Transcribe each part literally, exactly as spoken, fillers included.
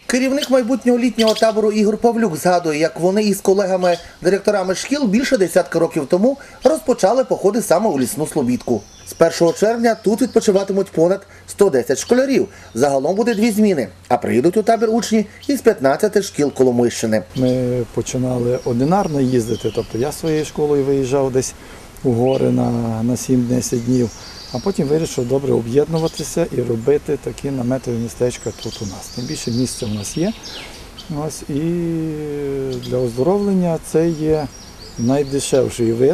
Керівник майбутнього літнього табору Ігор Павлюк згадує, як вони із колегами-директорами шкіл більше десятка років тому розпочали походи саме у лісну Слобідку. З першого червня тут відпочиватимуть понад сто десять школярів. Загалом буде дві зміни, а приїдуть у табір учні із п'ятнадцяти шкіл Коломийщини. Ми починали одинарно їздити, тобто я своєю школою виїжджав десь у гори на, на сім-десять днів, а потім вирішив добре об'єднуватися і робити такі наметові містечка тут у нас. Тим більше місця у нас є. Ось, і для оздоровлення це є найдешевший вид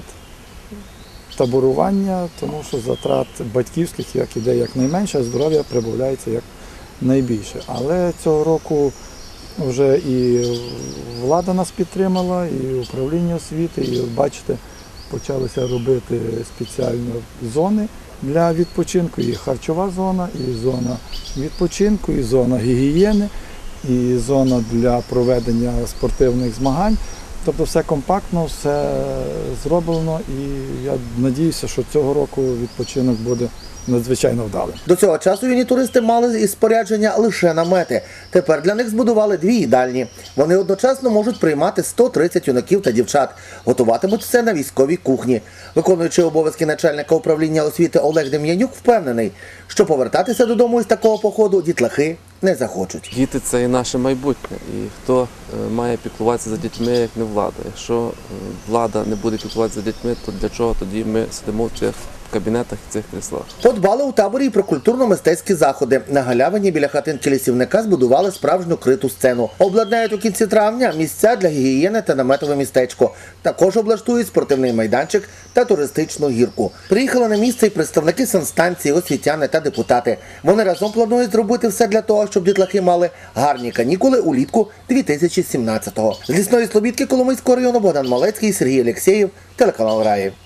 таборування, тому що затрат батьківських як іде якнайменше, а здоров'я прибавляється як найбільше. Але цього року вже і влада нас підтримала, і управління освіти, і бачите, почалися робити спеціально зони для відпочинку, і харчова зона, і зона відпочинку, і зона гігієни, і зона для проведення спортивних змагань. Тобто все компактно, все зроблено, і я сподіваюся, що цього року відпочинок буде надзвичайно вдалим. До цього часу юні туристи мали із спорядження лише намети. Тепер для них збудували дві їдальні. Вони одночасно можуть приймати сто тридцять юнаків та дівчат. Готуватимуть все на військовій кухні. Виконуючи обов'язки начальника управління освіти Олег Дем'янюк впевнений, що повертатися додому із такого походу дітлахи не захочуть. Діти – це і наше майбутнє. І хто має піклуватися за дітьми, як не влада. Якщо влада не буде піклуватися за дітьми, то для чого тоді ми сидимо в цих кабінетах і цих кріслах? Подбали у таборі і про культурно-мистецькі заходи. На галявині біля хатинки лісівника збудували справжню криту сцену. Обладнають у кінці травня місця для гігієни та наметове містечко. Також облаштують спортивний майданчик та туристичну гірку. Приїхали на місце і представники санстанції, освітяни та депутати. Вони разом планують зробити все для того, щоб дітлахи мали гарні канікули улітку дві тисячі сімнадцятого. З лісної Слобідки Коломийського району Богдан Малецький, Сергій Алєксєєв, телеканал Раї.